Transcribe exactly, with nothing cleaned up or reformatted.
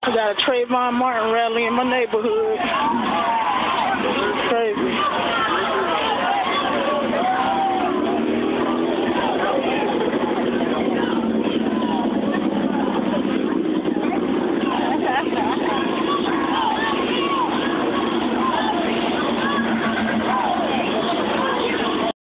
I got a Trayvon Martin rally in my neighborhood. Crazy.